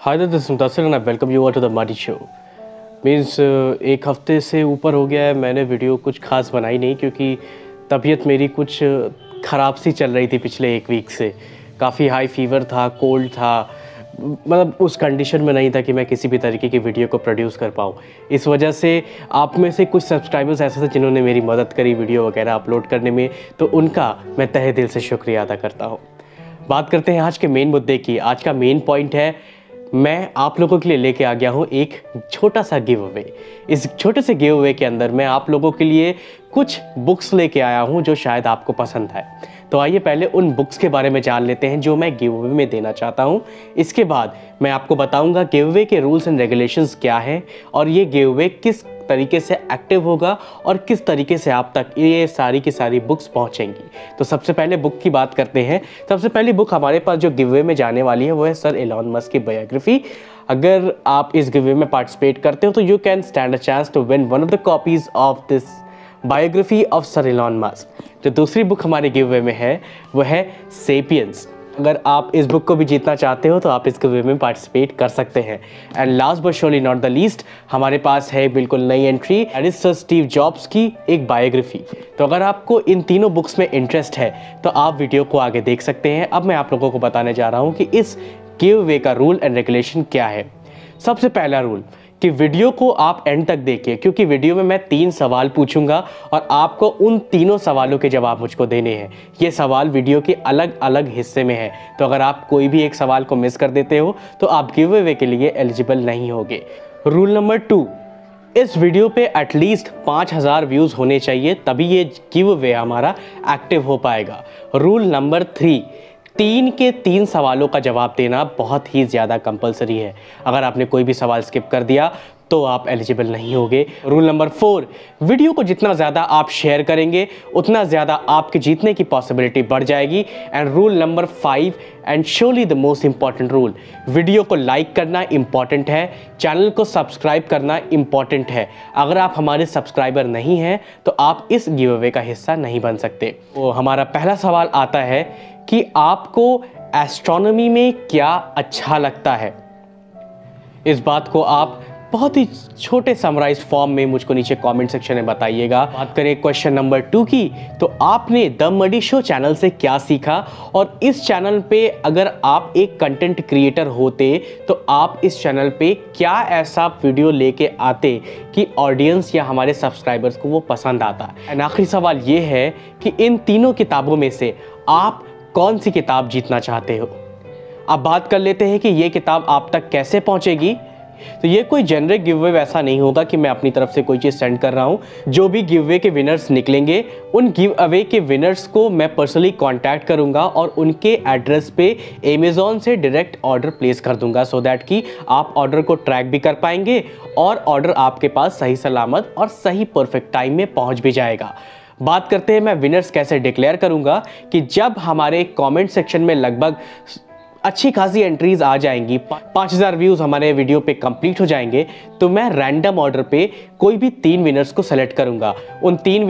Hi this is Mudassir and I welcome you all to the muddy show. Means एक हफ्ते से ऊपर हो गया है, मैंने वीडियो कुछ खास बनाई नहीं क्योंकि तबीयत मेरी कुछ ख़राब सी चल रही थी पिछले एक वीक से। काफ़ी हाई फीवर था, कोल्ड था, मतलब उस कंडीशन में नहीं था कि मैं किसी भी तरीके की वीडियो को प्रोड्यूस कर पाऊँ। इस वजह से आप में से कुछ सब्सक्राइबर्स ऐसे थे जिन्होंने मेरी मदद करी वीडियो वगैरह अपलोड करने में, तो उनका मैं तहे दिल से शुक्रिया अदा करता हूँ। बात करते हैं आज के मेन मुद्दे की। आज का मेन पॉइंट है, मैं आप लोगों के लिए लेके आ गया हूँ एक छोटा सा गिव अवे। इस छोटे से गिव अवे के अंदर मैं आप लोगों के लिए कुछ बुक्स लेके आया हूँ जो शायद आपको पसंद आए। तो आइए पहले उन बुक्स के बारे में जान लेते हैं जो मैं गिव अवे में देना चाहता हूँ। इसके बाद मैं आपको बताऊँगा गिव अवे के रूल्स एंड रेगुलेशंस क्या हैं और ये गिव अवे किस तरीके से एक्टिव होगा और किस तरीके से आप तक ये सारी की सारी बुक्स पहुंचेंगी। तो सबसे पहले बुक की बात करते हैं। सबसे पहली बुक हमारे पास जो गिव अवे में जाने वाली है वो है सर एलॉन मस्क की बायोग्राफी। अगर आप इस गिव अवे में पार्टिसिपेट करते हो तो you can stand a chance to win one of the copies of this biography of sir Elon Musk. जो दूसरी बुक हमारे गिव अवे में है वो है सेपियंस। अगर आप इस बुक को भी जीतना चाहते हो तो आप इस गिव अवे में पार्टिसिपेट कर सकते हैं। And last but surely not the least, हमारे पास है बिल्कुल नई entry, that is sir Steve Jobs की एक बायोग्राफी। तो अगर आपको इन तीनों बुक्स में इंटरेस्ट है तो आप वीडियो को आगे देख सकते हैं। अब मैं आप लोगों को बताने जा रहा हूँ कि इस गिव अवे का रूल एंड रेगुलेशन क्या है। सबसे पहला रूल कि वीडियो को आप एंड तक देखिए, क्योंकि वीडियो में मैं 3 सवाल पूछूंगा और आपको उन तीनों सवालों के जवाब मुझको देने हैं। ये सवाल वीडियो के अलग अलग हिस्से में है, तो अगर आप कोई भी एक सवाल को मिस कर देते हो तो आप गिव अवे के लिए एलिजिबल नहीं होगे। रूल नंबर 2, इस वीडियो पे एटलीस्ट 5000 व्यूज़ होने चाहिए, तभी ये गिव अवे हमारा एक्टिव हो पाएगा। रूल नंबर 3, 3 के 3 सवालों का जवाब देना बहुत ही ज़्यादा कंपलसरी है। अगर आपने कोई भी सवाल स्किप कर दिया तो आप एलिजिबल नहीं होगे। रूल नंबर 4, वीडियो को जितना ज़्यादा आप शेयर करेंगे उतना ज़्यादा आपके जीतने की पॉसिबिलिटी बढ़ जाएगी। And rule number 5 and surely the most important rule, video को लाइक करना इंपॉर्टेंट है, चैनल को सब्सक्राइब करना इंपॉर्टेंट है। अगर आप हमारे सब्सक्राइबर नहीं हैं तो आप इस गिव अवे का हिस्सा नहीं बन सकते। तो हमारा पहला सवाल आता है कि आपको एस्ट्रोनॉमी में क्या अच्छा लगता है। इस बात को आप बहुत ही छोटे समराइज्ड फॉर्म में मुझको नीचे कमेंट सेक्शन में बताइएगा। बात करें क्वेश्चन नंबर 2 की, तो आपने द मडी शो चैनल से क्या सीखा, और इस चैनल पे अगर आप एक कंटेंट क्रिएटर होते तो आप इस चैनल पे क्या ऐसा वीडियो लेके आते कि ऑडियंस या हमारे सब्सक्राइबर्स को वो पसंद आता। एंड आखिरी सवाल ये है कि इन तीनों किताबों में से आप कौन सी किताब जीतना चाहते हो। अब बात कर लेते हैं कि ये किताब आप तक कैसे पहुंचेगी। तो ये कोई जेनरिक गिव अवे वैसा नहीं होगा कि मैं अपनी तरफ से कोई चीज़ सेंड कर रहा हूँ। जो भी गिव अवे के विनर्स निकलेंगे उन गिव अवे के विनर्स को मैं पर्सनली कांटेक्ट करूँगा और उनके एड्रेस पे अमेज़ॉन से डायरेक्ट ऑर्डर प्लेस कर दूंगा, सो दैट कि आप ऑर्डर को ट्रैक भी कर पाएंगे और ऑर्डर आपके पास सही सलामत और सही परफेक्ट टाइम में पहुँच भी जाएगा। बात करते हैं मैं विनर्स कैसे डिक्लेयर करूंगा, कि जब हमारे कमेंट सेक्शन में लगभग अच्छी खासी एंट्रीज आ जाएंगी, 5000 व्यूज़ हमारे वीडियो पे कंप्लीट हो जाएंगे, तो मैं रैंडम ऑर्डर पे कोई भी 3 विनर्स को सेलेक्ट करूंगा। उन तीनों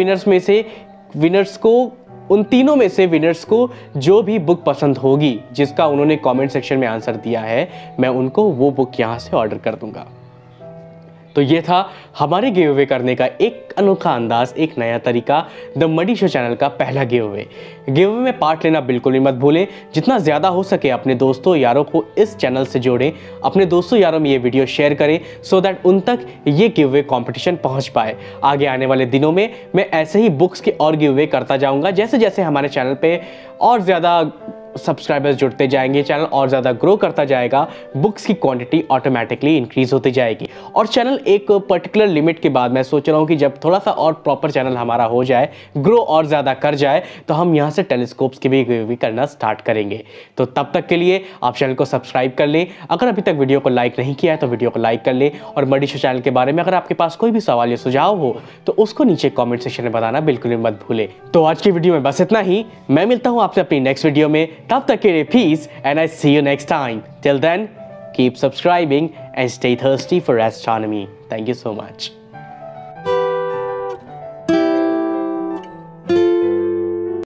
में से विनर्स को जो भी बुक पसंद होगी जिसका उन्होंने कमेंट सेक्शन में आंसर दिया है, मैं उनको वो बुक यहाँ से ऑर्डर कर दूंगा। तो ये था हमारे गिव अवे करने का एक अनोखा अंदाज, एक नया तरीका, द मडी शो चैनल का पहला गिव अवे। गिव अवे में पार्ट लेना बिल्कुल भी मत भूलें। जितना ज़्यादा हो सके अपने दोस्तों यारों को इस चैनल से जोड़ें, अपने दोस्तों यारों में ये वीडियो शेयर करें, सो दैट उन तक ये गिव अवे कॉम्पिटिशन पहुँच पाए। आगे आने वाले दिनों में मैं ऐसे ही बुक्स के और गिव अवे करता जाऊँगा। जैसे जैसे हमारे चैनल पर और ज़्यादा सब्सक्राइबर्स जुड़ते जाएंगे, चैनल और ज़्यादा ग्रो करता जाएगा, बुक्स की क्वांटिटी ऑटोमेटिकली इंक्रीज होती जाएगी। और चैनल एक पर्टिकुलर लिमिट के बाद मैं सोच रहा हूँ कि जब थोड़ा सा और प्रॉपर चैनल हमारा हो जाए, ग्रो और ज़्यादा कर जाए, तो हम यहाँ से टेलीस्कोप्स की भी करना स्टार्ट करेंगे। तो तब तक के लिए आप चैनल को सब्सक्राइब कर लें। अगर अभी तक वीडियो को लाइक नहीं किया है तो वीडियो को लाइक कर लें। और मडी शो चैनल के बारे में अगर आपके पास कोई भी सवाल या सुझाव हो तो उसको नीचे कॉमेंट सेक्शन में बताना बिल्कुल भी मत भूलें। तो आज की वीडियो में बस इतना ही। मैं मिलता हूँ आपसे अपनी नेक्स्ट वीडियो में। तब तक के लिए peace and I see you next time. Till then, keep subscribing and stay thirsty for astronomy. Thank you so much.